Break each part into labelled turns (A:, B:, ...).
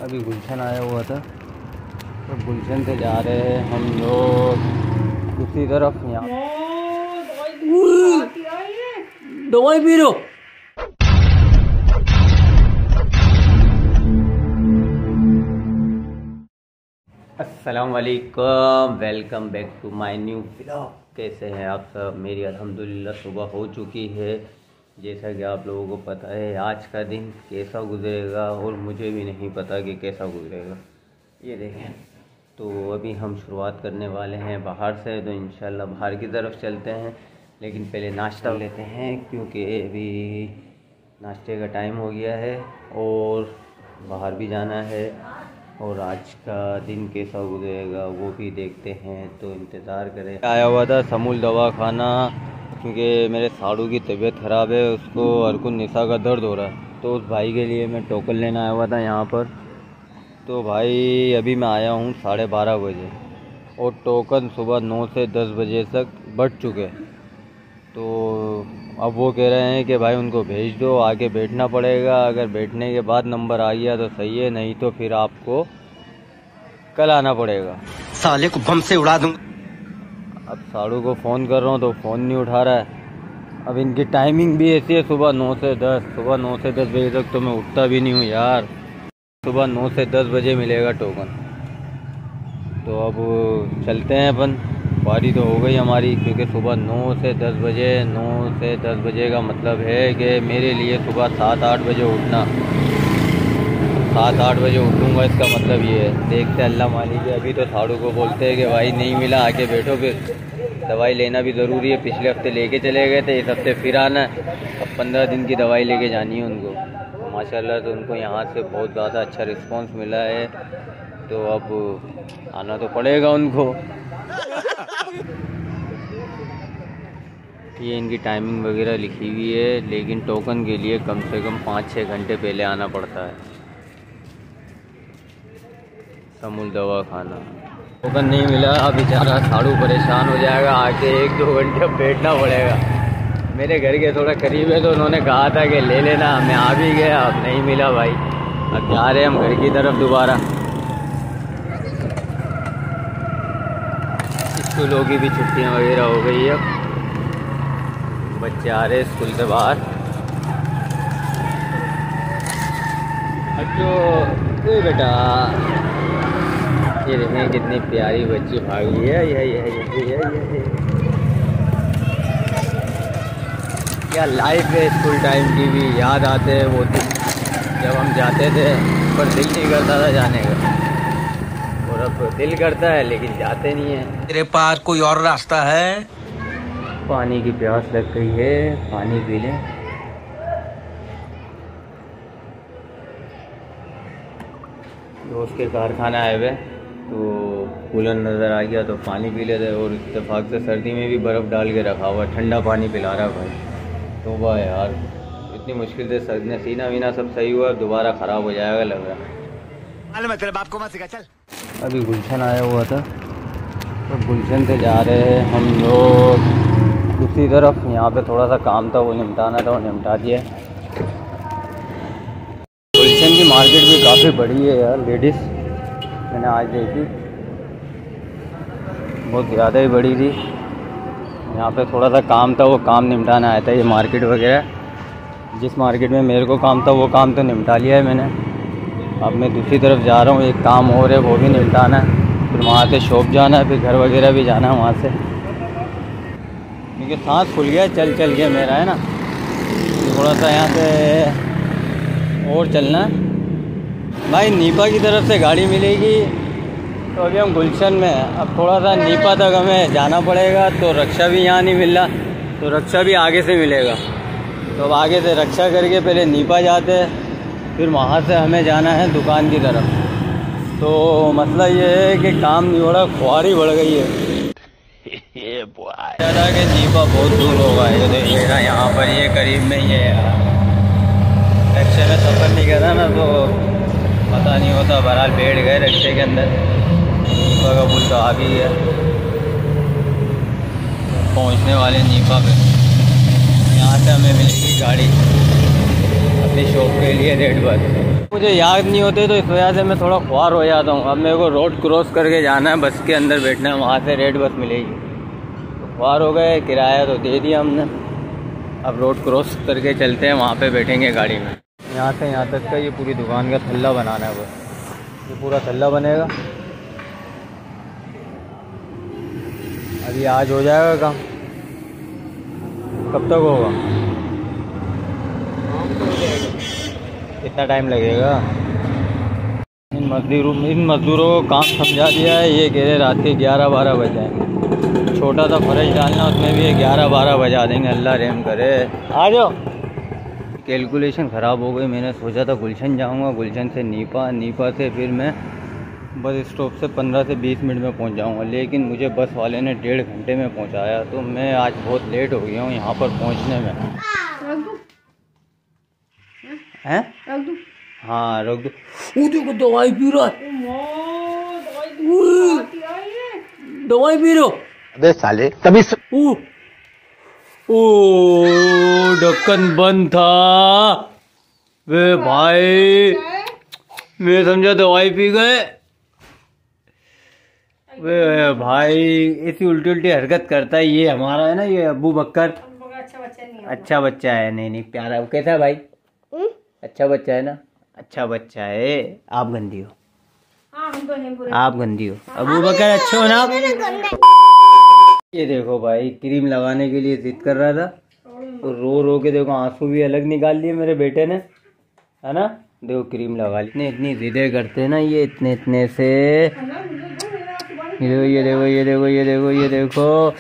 A: अभी गुलशन आया हुआ था तो गुलशन से जा रहे हैं हम लोग दूसरी तरफ। यहाँ दवाई पी लो। अस्सलाम वालेकुम, welcome back to my new vlog. कैसे हैं आप सब? मेरी अल्हम्दुलिल्लाह सुबह हो चुकी है। जैसा कि आप लोगों को पता है आज का दिन कैसा गुजरेगा और मुझे भी नहीं पता कि कैसा गुजरेगा। ये देखें, तो अभी हम शुरुआत करने वाले हैं बाहर से, तो इंशाल्लाह बाहर की तरफ चलते हैं। लेकिन पहले नाश्ता लेते हैं क्योंकि अभी नाश्ते का टाइम हो गया है और बाहर भी जाना है और आज का दिन कैसा गुजरेगा वो भी देखते हैं, तो इंतज़ार करें। आया हुआ था समूल दवाखाना क्योंकि मेरे साड़ू की तबीयत ख़राब है, उसको अरकुन निसा का दर्द हो रहा है, तो उस भाई के लिए मैं टोकन लेने आया हुआ था यहाँ पर। तो भाई अभी मैं आया हूँ 12:30 बजे और टोकन सुबह 9 से 10 बजे तक बढ़ चुके। तो अब वो कह रहे हैं कि भाई उनको भेज दो, आगे बैठना पड़ेगा। अगर बैठने के बाद नंबर आ गया तो सही है, नहीं तो फिर आपको कल आना पड़ेगा।
B: साले को बम से उड़ा दूंगा।
A: अब साड़ू को फ़ोन कर रहा हूँ तो फ़ोन नहीं उठा रहा है। अब इनकी टाइमिंग भी ऐसी है, सुबह 9 से 10। सुबह 9 से 10 बजे तक तो मैं उठता भी नहीं हूँ यार। सुबह 9 से 10 बजे मिलेगा टोकन। तो अब चलते हैं अपन। बारी तो हो गई हमारी क्योंकि सुबह 9 से 10 बजे, 9 से 10 बजे का मतलब है कि मेरे लिए सुबह 7-8 बजे उठना। 7-8 बजे उठूँगा, इसका मतलब ये है। देखते अल्लाह मालिक है। अभी तो साड़ू को बोलते हैं कि भाई नहीं मिला, आके बैठो, फिर दवाई लेना भी ज़रूरी है। पिछले हफ्ते लेके चले गए थे, इस हफ्ते फिर आना है। अब 15 दिन की दवाई लेके जानी है उनको। माशाल्लाह तो उनको यहाँ से बहुत ज़्यादा अच्छा रिस्पांस मिला है, तो अब आना तो पड़ेगा उनको। ये इनकी टाइमिंग वगैरह लिखी हुई है, लेकिन टोकन के लिए कम से कम 5-6 घंटे पहले आना पड़ता है। समूल दवाखाना टोकन नहीं मिला। अब बेचारा साड़ू परेशान हो जाएगा, आके 1-2 घंटे बैठना पड़ेगा। मेरे घर के थोड़ा करीब है तो उन्होंने कहा था कि ले लेना, मैं आ भी गया। अब नहीं मिला भाई, अब जा रहे हैं हम घर की तरफ दोबारा। स्कूलों की भी छुट्टियां वगैरह हो गई है, अब बच्चे आ रहे हैं स्कूल से बाहर। तो बेटा ये देखें कितनी प्यारी बच्ची भागी है। ये क्या लाइफ है स्कूल टाइम की भी याद आते हैं वो दिन जब हम जाते थे, पर दिल नहीं करता था जाने का। और अब दिल करता है लेकिन जाते नहीं है।
B: तेरे पास कोई और रास्ता है?
A: पानी की प्यास लग गई है, पानी पी लें। दोस्त के कारखाना आए हुए तो कूलर नज़र आ गया तो पानी पी लेते। और इत्तेफाक से सर्दी में भी बर्फ़ डाल के रखा हुआ, ठंडा पानी पिला रहा भाई। तो वाह यार, इतनी मुश्किल से सर्दी, सीना वीना सब सही हुआ, दोबारा ख़राब हो जाएगा लग रहा है।
B: तेरे बाप को मत सिखा, चल।
A: अभी गुलशन आया हुआ था तो गुलशन से जा रहे हैं हम लोग दूसरी तरफ। यहाँ पे थोड़ा सा काम था, वो निपटाना था, वो निपटा दिया। गुलशन की मार्केट भी काफ़ी बड़ी है यार, लेडीज़ मैंने आज देखी, बहुत ज़्यादा ही बड़ी थी। यहाँ पे थोड़ा सा काम था, वो काम निपटाना आया था। ये मार्केट वगैरह, जिस मार्केट में मेरे को काम था वो काम तो निपटा लिया है मैंने। अब मैं दूसरी तरफ जा रहा हूँ, एक काम और है वो भी निपटाना है, फिर वहाँ से शॉप जाना है, फिर घर वगैरह भी जाना है वहाँ से। क्योंकि सांस खुल गया चल चल के मेरा, है ना। थोड़ा सा यहाँ से और चलना है भाई। नीपा की तरफ से गाड़ी मिलेगी तो अभी हम गुलशन में हैं। अब थोड़ा सा नीपा तक हमें जाना पड़ेगा, तो रक्षा भी यहाँ नहीं मिल रहा, तो रक्षा भी आगे से मिलेगा। तो अब आगे से रक्षा करके पहले नीपा जाते हैं, फिर वहाँ से हमें जाना है दुकान की तरफ। तो मसला ये है कि काम नहीं हो रहा, खुआरी बढ़ गई है। ज़्यादा कि नीपा बहुत दूर होगा, ये देखिएगा यहाँ पर, ये करीब में ही है। रक्षा में सफ़र नहीं कर रहा ना तो पता नहीं होता। बहरहाल बैठ गए रक्षे के अंदर, नीपा का पुल तो आ भी है। पहुंचने वाले नीपा पे, यहाँ से हमें मिलेगी गाड़ी। अब अपनी शॉप के लिए रेड बस। मुझे याद नहीं होते तो इस वजह से मैं थोड़ा ख्वार हो जाता हूँ। अब मेरे को रोड क्रॉस करके जाना है, बस के अंदर बैठना है, वहाँ से रेड बस मिलेगी। तो ख्वार हो गए, किराया तो दे दिया हमने, अब रोड क्रॉस करके चलते हैं, वहाँ पे बैठेंगे गाड़ी में। यहाँ से यहाँ तक का ये पूरी दुकान का थल्ला बनाना है, बस ये पूरा थल्ला बनेगा। अभी आज हो जाएगा काम, कब तक होगा? कितना टाइम लगेगा? इन मजदूरों को काम समझा दिया है, ये कह रहे रात के 11-12 बज जाएंगे। छोटा सा फर्ज डालना, उसमें भी 11-12 बजा देंगे, अल्लाह रहम करे। आ जाओ। कैलकुलेशन ख़राब हो गई, मैंने सोचा था गुलशन जाऊंगा, गुलशन से नीपा से फिर मैं बस स्टॉप से 15 से 20 मिनट में पहुंच जाऊंगा, लेकिन मुझे बस वाले ने 1.5 घंटे में पहुंचाया। तो मैं आज बहुत लेट हो गया हूँ यहाँ पर पहुँचने में। हैं? हाँ रख दो। देखो दवाई पी रहा है, दवाई पी रहा।
B: अबे साले तभी
A: ओ ढक्कन बंद था। वे भाई मैं समझा दवाई पी गए। वे भाई ऐसी उल्टी उल्टी हरकत करता है ये हमारा है ना, ये अबू बकर। अच्छा बच्चा है, नहीं प्यारा। कैसा है भाई? अच्छा बच्चा है ना? अच्छा बच्चा है। आप गंदी हो, आप गंदी हो। अबू बकर अच्छे हो ना? ये देखो भाई क्रीम लगाने के लिए जिद कर रहा था, तो रो के देखो आंसू भी अलग निकाल लिए मेरे बेटे ने, है ना? देखो क्रीम लगा ली। इतनी जिदें करते हैं ना ये, इतने से। ये देखो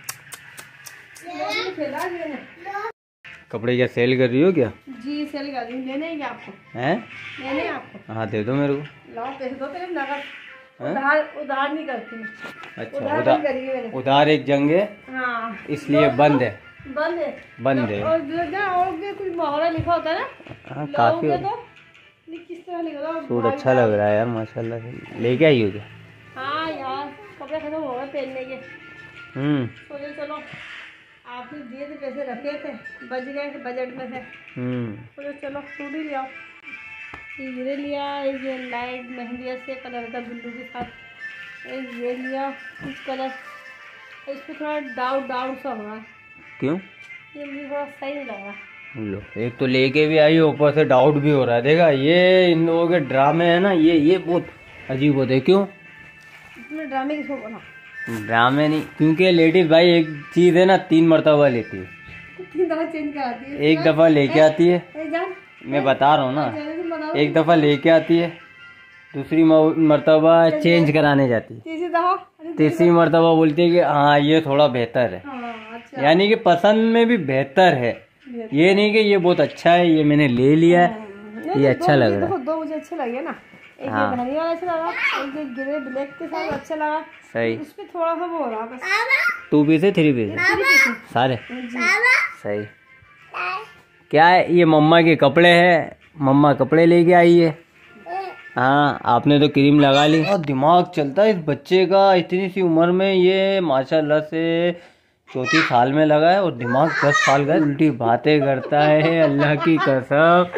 A: कपड़े क्या सेल कर रही हो क्या?
C: जी सेल कर रही हूँ। लेने हैं क्या आपको?
A: हैं?
C: लेने आपको?
A: हाँ दे दो मेरे को।
C: लाओ पैसे दो, तेरे नगद। उधार नहीं करती मैं।
A: अच्छा उधार एक जंग है।
C: हाँ
A: इसलिए बंद है।
C: बंद है। और कुछ मोहरा लिखा होता है ना?
A: हाँ काफी।
C: किस तरह लिखा होता?
A: सूट अच्छा लग रहा है यार माशाल्लाह से। लेके आई हो क्या?
C: हाँ यार कपड़े खत्म हो गए पहनने के। सोचे चलो आपने दिए थे पैसे, रखे थे, बच गए थे बजट में से। सोचे चलो सूट ही ले आओ। ये लिया, ये लाइट मेहंदी से कलर का बिल्लू के साथ, ये लिया कुछ कलर। इस पर थोड़ा डाउट सा हो रहा है।
A: क्यों?
C: ये मुझे थोड़ा सही नहीं लग रहा।
A: लो एक तो लेके भी आई, ऊपर से डाउट भी हो रहा है। देखा ये इन लोगों के ड्रामे है ना, ये बहुत अजीब होते हैं। क्यों
C: इसमें ड्रामे किसको बोला?
A: ड्रामे नहीं, क्योंकि लेडीज भाई एक चीज है ना 3 मरतबा लेती है,
C: 3 दफा चेंज कराती है।
A: एक दफा लेके आती है, मैं बता रहा हूँ ना, एक दफा लेके आती है, दूसरी मरतबा चेंज कराने जाती है, तीसरी मरतबा बोलती है कि हाँ ये थोड़ा बेहतर है।
C: अच्छा।
A: यानी कि पसंद में भी बेहतर है, ये नहीं कि ये बहुत अच्छा है ये मैंने ले लिया है, ये अच्छा लग रहा है।
C: दो मुझे अच्छे लगे ना, एक
A: हाँ।
C: ये धनी वाला अच्छा लगा, एक ये ग्रे ब्लैक के साथ अच्छा लगा।
A: सही।
C: उस पे थोड़ा सा वो हो रहा बस।
A: 2 पीस है 3 पीस है सारे? सही। क्या है ये? मम्मा के कपड़े हैं, मम्मा कपड़े लेके आई है। हाँ आपने तो क्रीम लगा ली। और दिमाग चलता है इस बच्चे का, इतनी सी उम्र में ये माशाल्लाह से 34 साल में लगा है, और दिमाग 10 साल का है। उल्टी बातें करता है, अल्लाह की कसम।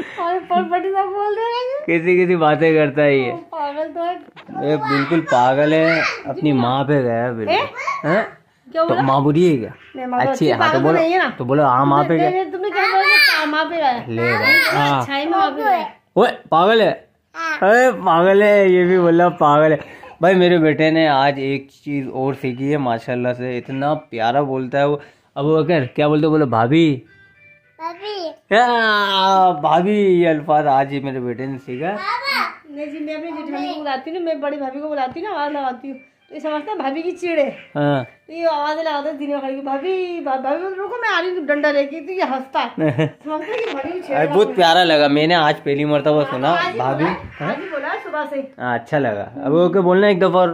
A: किसी बातें करता है ये,
C: पागल तो है
A: ये बिल्कुल पागल है। अपनी माँ पे गया बिल्कुल। हैं? तो माँ बुरी है क्या? अच्छी है। हाँ तो बोलो हाँ माँ पे गया।
C: तुमने क्या बोला? माँ पे गया
A: ले हाँ
C: अच्छाई में माँ पे गया।
A: ओए पागल है, अरे पागल है, ये भी बोला पागल है। भाई मेरे बेटे ने आज एक चीज और सीखी है माशाल्लाह से, इतना प्यारा बोलता है वो। अब अगर क्या बोलते, बोलो भाभी भाभी, ये अल्फाज आज ही मेरे बेटे ने सीखा।
C: नहीं जी, मैं अपनी जेठानी को बुलाती हूँ, मैं बड़ी भाभी को बुलाती हूँ ना, आवाज लगाती हूँ तो ये समझते हैं भाभी की चिड़ है।
A: हाँ।
C: तो ये आवाज लगाता है दिन में खड़ी, भाभी भाभी रुको मैं आ रही हूँ डंडा लेके। तो ये हंसता है, समझते हैं कि भाभी की चिड़ है।
A: बहुत प्यारा लगा, मैंने आज पहली मर्तबा सुना भाभी।
C: आज ही बोला सुबह से।
A: अच्छा लगा। अब ओके बोलना एक दफा,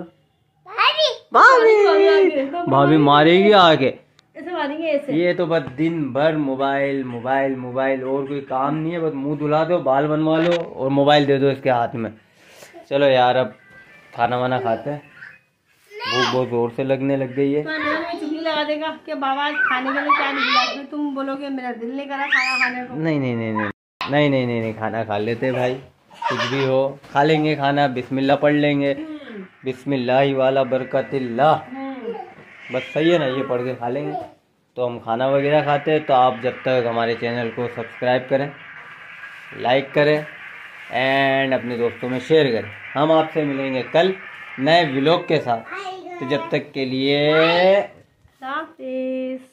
A: भाभी मारेगी आके।
C: ऐसे
A: ये तो बस दिन भर मोबाइल मोबाइल मोबाइल, और कोई काम नहीं है। बस मुंह धुला दो, बाल बनवा लो और मोबाइल दे दो इसके हाथ में। चलो यार अब खाना वाना खाते हैं, भूख बहुत जोर से लगने लग गई है।
C: चुगली लगा देगा कि बाबा आज खाने के लिए क्या निकला, तुम बोलोगे मेरा दिल नहीं करा खाना खाने को।
A: नहीं नहीं नहीं नहीं नहीं नहीं नहीं नहीं, खाना खा लेते भाई, कुछ भी हो खा लेंगे खाना, बिस्मिल्लाह पढ़ लेंगे, बिस्मिल्लाह वाला बरकतिल्लाह, बस सही है ना, ये पढ़ के खा लेंगे। तो हम खाना वगैरह खाते हैं। तो आप जब तक हमारे चैनल को सब्सक्राइब करें, लाइक करें एंड अपने दोस्तों में शेयर करें। हम आपसे मिलेंगे कल नए व्लॉग के साथ। तो जब तक के लिए
C: हाफिज़।